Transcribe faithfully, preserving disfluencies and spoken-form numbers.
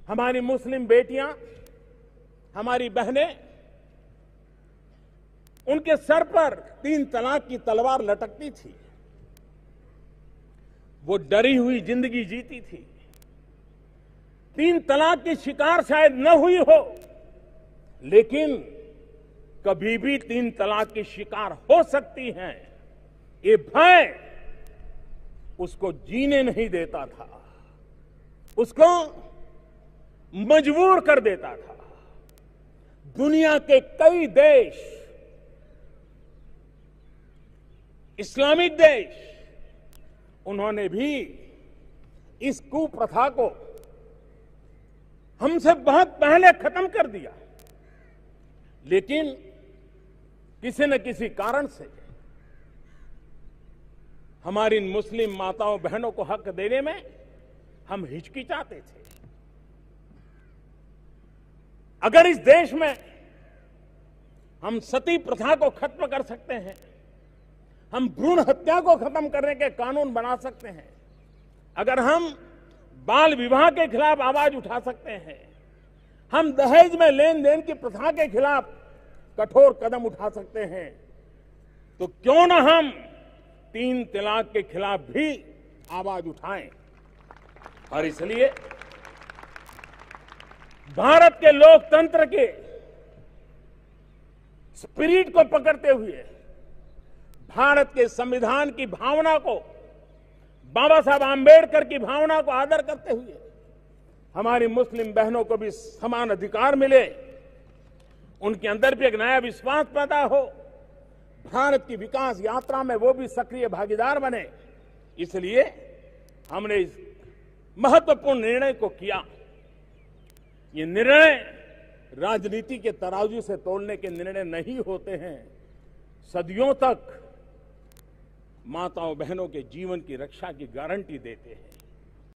हमारी मुस्लिम बेटियां, हमारी बहनें, उनके सर पर तीन तलाक की तलवार लटकती थी। वो डरी हुई जिंदगी जीती थी। तीन तलाक की शिकार शायद न हुई हो, लेकिन कभी भी तीन तलाक की शिकार हो सकती हैं, ये भय उसको जीने नहीं देता था, उसको मजबूर कर देता था। दुनिया के कई देश, इस्लामिक देश, उन्होंने भी इस कुप्रथा को हमसे बहुत पहले खत्म कर दिया, लेकिन किसी न किसी कारण से हमारी मुस्लिम माताओं बहनों को हक देने में हम हिचकिचाते थे। अगर इस देश में हम सती प्रथा को खत्म कर सकते हैं, हम भ्रूण हत्या को खत्म करने के कानून बना सकते हैं, अगर हम बाल विवाह के खिलाफ आवाज उठा सकते हैं, हम दहेज में लेन देन की प्रथा के खिलाफ कठोर कदम उठा सकते हैं, तो क्यों ना हम तीन तलाक के खिलाफ भी आवाज उठाएं। और इसलिए भारत के लोकतंत्र के स्पिरिट को पकड़ते हुए, भारत के संविधान की भावना को, बाबा साहब आंबेडकर की भावना को आदर करते हुए हमारी मुस्लिम बहनों को भी समान अधिकार मिले, उनके अंदर भी एक नया विश्वास पैदा हो, भारत की विकास यात्रा में वो भी सक्रिय भागीदार बने, इसलिए हमने इस महत्वपूर्ण निर्णय को किया। ये निर्णय राजनीति के तराजू से तोलने के निर्णय नहीं होते हैं, सदियों तक माताओं बहनों के जीवन की रक्षा की गारंटी देते हैं।